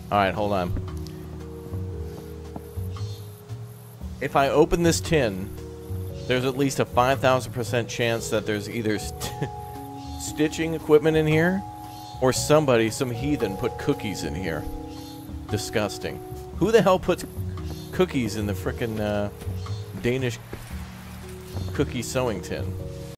Alright, hold on. If I open this tin, there's at least a 5,000% chance that there's either stitching equipment in here, or somebody, some heathen, put cookies in here. Disgusting. Who the hell puts cookies in the frickin' Danish cookie sewing tin?